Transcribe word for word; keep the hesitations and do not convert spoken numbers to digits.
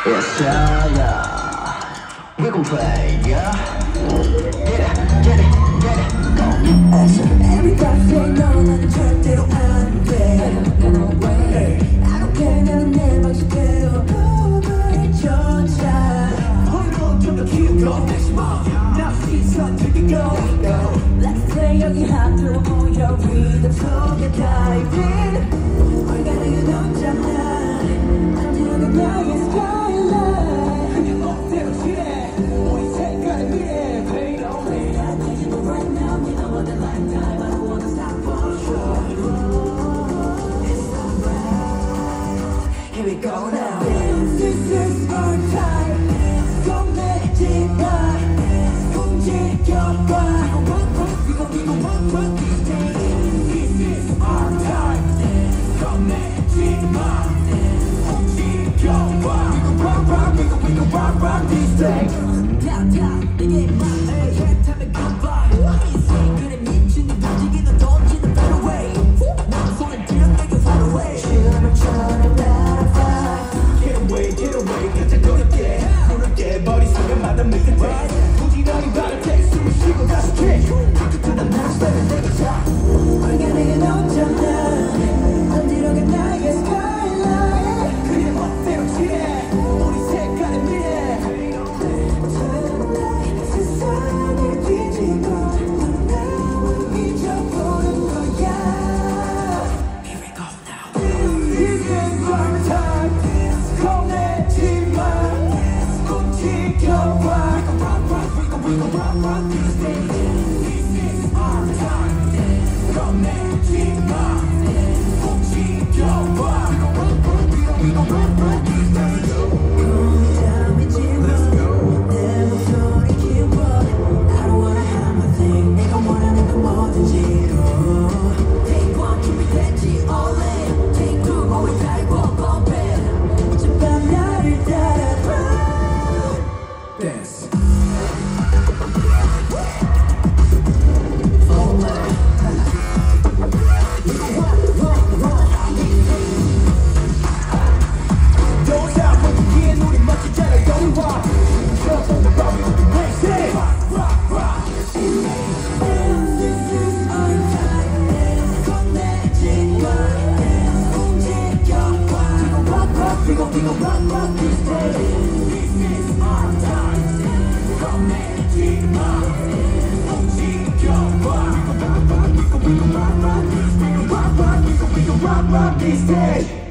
Yes, yeah, yeah. We gon' play, yeah. Get it, get it, get it, go. Everybody say no, 나는 절대로 안 돼. No way. I don't care, 나는 내 방식대로 해줘자. 홀로 좀더 키우고 나 시선 되게 go, go. Let's play 여기 하트로 모여 리듬 속에 dive in. 얼간하게 넘잖아. 안 들어가 나의 skyline. 그냥 멋대로 칠해. 우리 색깔의 미래. Play on me. 다 뒤집어 right now. You know what I like time. I don't wanna stop for sure. It's alright. Here we go now. This is our time. 겁내지 마. 움직여봐. We gon' we gon' rock rock these days. This is our time. 겁내지 마. 움직여봐. We gon' rock rock. We gon' we gon' rock rock these days. Downtown 내게 말해. Can't tell me goodbye. 인생 그래 미친 네 움직이는 던지는 better way. 난 손에 들어 내게 far away. 시간을 처럼 날아가. Get away, get away. 가장 어렵게 부를게 머릿속에마다 미스테이크. 부지런히 발을 대 숨을 쉬고 다시 kick. 끝난 날 스타일을 내게 차. 얼간하게 넘잖아. 안 들어가 나의 skyline. 그냥 멋대로 칠해. 우리 색깔의 미래. Tonight 세상을 뒤집어 넌 나와 잊어보는 거야. Here we go now. This is our time. 겁내지 마. 움직여봐. We gon' we gon' rock rock these days. This is our time. 겁내지 마. 움직여봐. We gon' rock rock. We gon' we gon' rock rock these days. 고민담이 지워. 내 목소리 키워. I don't wanna have my thing. 내가 원하는 건 뭐든지. Take one 준비됐지 all in. Take two always dive on bump it. 어젯밤 나를 따라봐. Dance. Don't stop when you get 우리 멋지잖아 여기 와. Jump on the bar, we gon' be racing. Rock, rock, rock. This is our time. 겁내지 마. 움직여봐. We gon' rock, rock, we gon' we gon' rock, rock these days. This is our time. 겁내지 마. 움직여봐. We gon' rock, rock, we gon' we gon' rock, rock these days. Rock, rock, we gon' we gon' rock, rock these days.